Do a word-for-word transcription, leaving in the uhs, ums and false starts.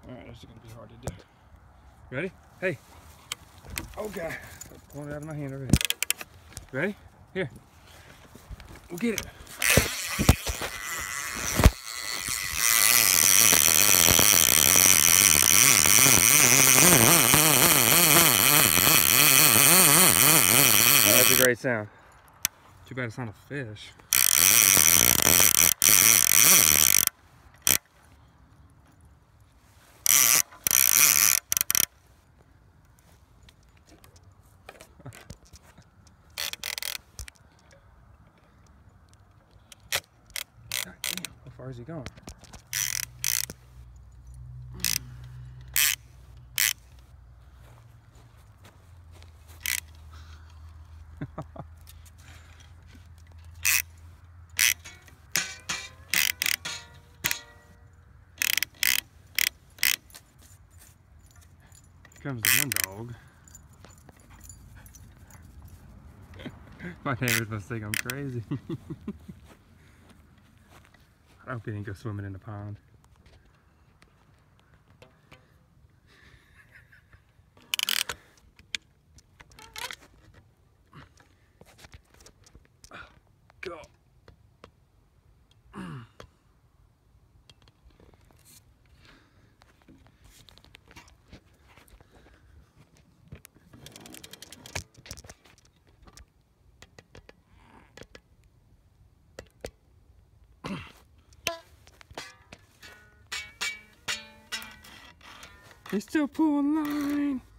Alright, this is going to be hard to do. Ready? Hey. Oh, God. I'm pulling it out of my hand already. Ready? Here. We'll get it. Oh, that's a great sound. Too bad it's not a fish. God damn, how far is he going? Here comes the one dog. My neighbors must think I'm crazy. I hope he didn't go swimming in the pond. Go. He's still pulling line.